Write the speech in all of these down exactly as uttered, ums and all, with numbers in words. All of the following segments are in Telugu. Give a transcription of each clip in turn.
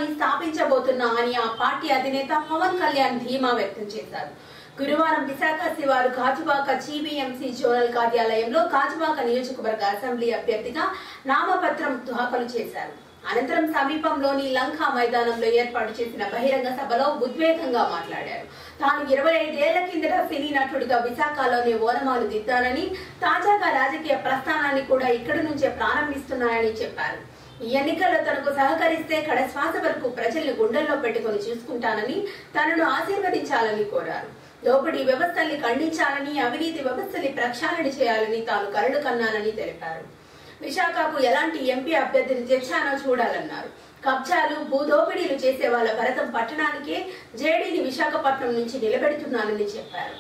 ప్రభుత్వాన్ని స్థాపించబోతున్నా అని ఆ పార్టీ అధినేత పవన్ కళ్యాణ్ ధీమా వ్యక్తం చేశారు. గురువారం విశాఖ శివారు గాజువాక జీవీఎంసీ జోనల్ కార్యాలయంలో గాజువాక నియోజకవర్గ అసెంబ్లీ అభ్యర్థిగా నామపత్రం దాఖలు చేశారు. అనంతరం సమీపంలోని లంకా మైదానంలో ఏర్పాటు చేసిన బహిరంగ సభలో ఉద్వేగంగా మాట్లాడారు. తాను ఇరవై ఐదేళ్ల కిందట సినీ నటుడిగా విశాఖలోనే ఓనమాలు దిద్దానని, తాజాగా రాజకీయ ప్రస్థానాన్ని కూడా ఇక్కడి నుంచే ప్రారంభిస్తున్నానని చెప్పారు. ఈ ఎన్నికల్లో తనకు సహకరిస్తే కడశ్వాస వరకు ప్రజల్ని గుండెల్లో పెట్టుకుని చూసుకుంటానని, తనను ఆశీర్వదించాలని కోరారు. దోపిడీ వ్యవస్థల్ని ఖండించాలని, అవినీతి వ్యవస్థల్ని ప్రక్షాళన చేయాలని తాను కలలు కన్నానని తెలిపారు. విశాఖకు ఎలాంటి ఎంపీ అభ్యర్థిని తెచ్చానో చూడాలన్నారు. కబ్జాలు, భూదోపిడీలు చేసే వాళ్ళ భరతం పట్టణానికే జేడీని విశాఖపట్నం నుంచి నిలబెడుతున్నానని చెప్పారు.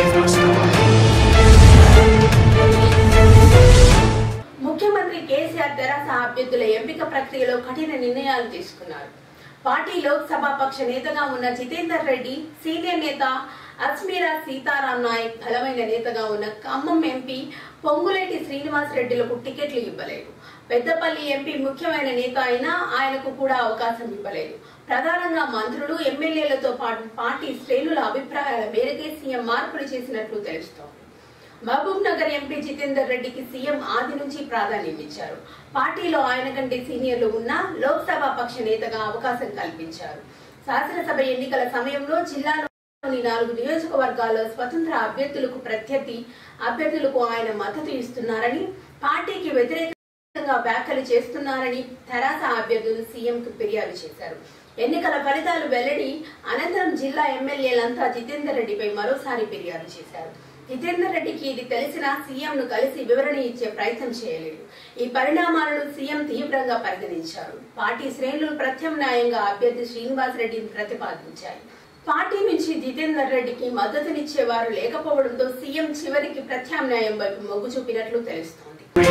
ముఖ్యమంత్రి కేసీఆర్ తెరాస అభ్యర్థుల ఎంపిక ప్రక్రియలో కఠిన నిర్ణయాలు తీసుకున్నారు. పార్టీ లోక్సభ పక్ష నేతగా ఉన్న జితేందర్ రెడ్డి, సీనియర్ నేత అస్మీరా సీతారాం నాయక్, బలమైన నేతగా ఉన్న ఖమ్మం ఎంపీ పొంగులేటి శ్రీనివాస్ రెడ్డిలకు టికెట్లు ఇవ్వలేదు. పెద్దపల్లి ఎంపీ ముఖ్యమైన నేత అయినా ఆయనకు కూడా అవకాశం ఇవ్వలేదు. ప్రధానంగా మంత్రులు, ఎమ్మెల్యేలతో పాటు పార్టీ శ్రేణుల అభిప్రాయాల మేరకే సీఎం మార్పులు చేసినట్లు తెలుస్తోంది. మహబూబ్ నగర్ ఎంపీ జితేందర్ రెడ్డికి సీఎం ఆది నుంచి ప్రాధాన్యం ఇచ్చారు. పార్టీలో ఆయన కంటే సీనియర్లు ఉన్నా లోక్సభ పక్ష నేతగా అవకాశం కల్పించారు. శాసనసభ ఎన్నికల సమయంలో జిల్లాలోని నాలుగు నియోజకవర్గాల్లో స్వతంత్ర అభ్యర్థులకు ప్రత్యర్థి అభ్యర్థులకు ఆయన మద్దతు ఇస్తున్నారని, పార్టీకి వ్యతిరేకంగా వ్యాఖ్యలు చేస్తున్నారని తెరాస అభ్యర్థులు సీఎంకు ఫిర్యాదు చేశారు. ఎన్నికల ఫలితాలు వెల్లడి అనంతరం జిల్లా ఎమ్మెల్యేలంతా జితేందర్ రెడ్డిపై మరోసారి ఫిర్యాదు చేశారు. జితేందర్ రెడ్డికి ఇది తెలిసినా సీఎం ను కలిసి వివరణ ఇచ్చే ప్రయత్నం చేయలేదు. ఈ పరిణామాలను సీఎం తీవ్రంగా పరిగణించారు. పార్టీ శ్రేణులు ప్రత్యామ్నాయంగా అభ్యర్థి శ్రీనివాస్ రెడ్డిని ప్రతిపాదించాయి. పార్టీ నుంచి జితేందర్ రెడ్డికి మద్దతునిచ్చేవారు లేకపోవడంతో సీఎం చివరికి ప్రత్యామ్నాయం వైపు మొగ్గు చూపినట్లు తెలుస్తోంది.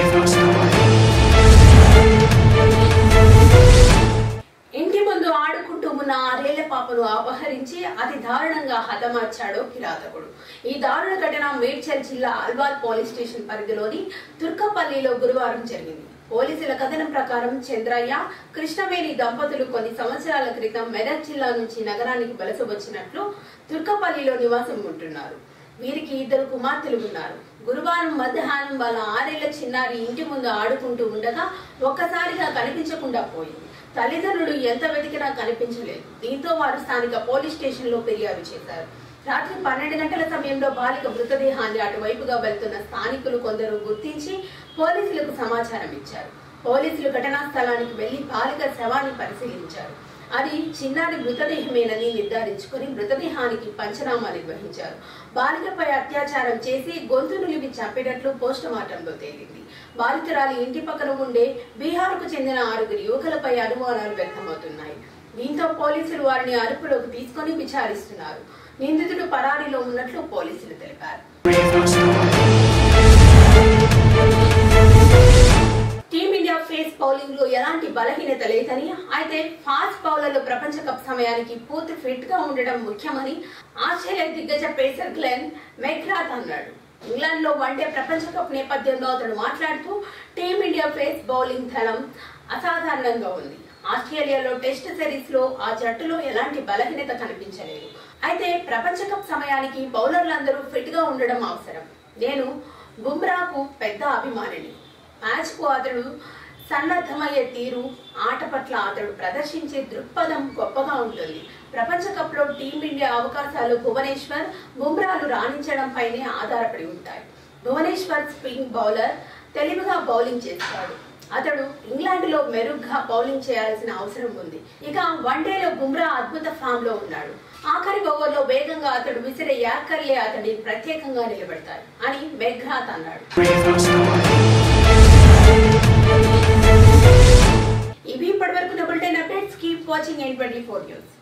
ఇంటి ముందు ఆడుకుంటూ ఉన్న ఆరేళ్ల పాపను అపహరించి అతి దారుణంగా హతమార్చాడు కిరాతకుడు. ఈ దారుణ ఘటన మేడ్చల్ జిల్లా అల్వాల్ పోలీస్ స్టేషన్ పరిధిలోని తుర్కపల్లిలో గురువారం జరిగింది. పోలీసుల కథనం ప్రకారం చంద్రయ్య, కృష్ణవేణి దంపతులు కొన్ని సంవత్సరాల క్రితం మెదక్ జిల్లా నుంచి నగరానికి వలస వచ్చినట్లు తుర్కపల్లిలో నివాసం ఉంటున్నారు. వీరికి ఇద్దరు కుమార్తెలు ఉన్నారు. గురువారం మధ్యాహ్నం వాళ్ళ ఆరేళ్ల చిన్నారి ఇంటి ముందు ఆడుకుంటూ ఉండగా ఒక్కసారిగా కనిపించకుండా పోయింది. తల్లిదండ్రులు ఎంత వెతికినా కనిపించలేదు. దీంతో వారు స్థానిక పోలీస్ స్టేషన్ లో ఫిర్యాదు చేశారు. రాత్రి పన్నెండు గంటల సమయంలో బాలిక మృతదేహాన్ని అటువైపుగా వెళ్తున్న స్థానికులు కొందరు గుర్తించి పోలీసులకు సమాచారం ఇచ్చారు. పోలీసులు ఘటనా స్థలానికి వెళ్లి బాలిక శవాన్ని పరిశీలించారు. అది చిన్నారి మృతదేహమేనని నిర్ధారించుకుని మృతదేహానికి పంచనామా నిర్వహించారు. బాలికపై అత్యాచారం చేసి గొంతు నులిమి చంపినట్లు పోస్టు మార్టంలో తేలింది. బాలికరాలి ఇంటి పక్కన ఉండే బీహార్కు చెందిన ఆరుగురు యువకులపై అనుమానాలు వ్యక్తమవుతున్నాయి. దీంతో పోలీసులు వారిని అదుపులోకి తీసుకుని విచారిస్తున్నారు. నిందితుడు పరారీలో ఉన్నట్లు పోలీసులు తెలిపారు. టీమిండియా ఫేస్ బౌలింగ్ లో ఎలాంటి బలహీనత లేదని, అయితే ఫాస్ట్ బౌలర్లు ప్రపంచ కప్ సమయానికి పూర్తి ఫిట్ గా ఉండడం ముఖ్యమని ఆస్ట్రేలియా దిగ్గజ పేసర్ గ్లెన్ మెక్గ్రాత్ అన్నాడు. ఇంగ్లాండ్ లో వన్డే ప్రపంచ కప్ నేపథ్యంలో అతడు మాట్లాడుతూ టీమిండియా ఫేస్ బౌలింగ్ దళం అసాధారణంగా ఉంది. ఆస్ట్రేలియాలో టెస్ట్ సిరీస్ లో ఆ జట్టులో ఎలాంటి బలహీనత కనిపించలేదు. అయితే ప్రపంచ కప్ సమయానికి బౌలర్లందరూ ఫిట్ గా ఉండడం అవసరం. నేను బుమ్రాకు పెద్ద అభిమానిని. మ్యాచ్ కు అతడు సన్నద్ధమయ్యే తీరు, ఆట పట్ల అతడు ప్రదర్శించే దృక్పథం గొప్పగా ఉంటుంది. ప్రపంచ కప్ లో టీమిండియా అవకాశాలు భువనేశ్వర్, బుమ్రాలు రాణించడంపైనే ఆధారపడి ఉంటాయి. భువనేశ్వర్ స్పిన్ బౌలర్, తెలివిగా బౌలింగ్ చేస్తాడు. అతడు ఇంగ్లాండ్ లో మెరుగ్గా బౌలింగ్ చేయాల్సిన అవసరం ఉంది. ఇక వన్డేలో బుమ్రా అద్భుత ఫామ్ లో ఉన్నాడు. ఆఖరి ఓవర్లో వేగంగా అతడు విసిరే యార్కర్లే అతడిని ప్రత్యేకంగా నిలబెడతారు అని మెక్గ్రాత్ అన్నాడు. ఇవి ఇప్పటివరకు bulletin updates. Keep watching N twenty four news.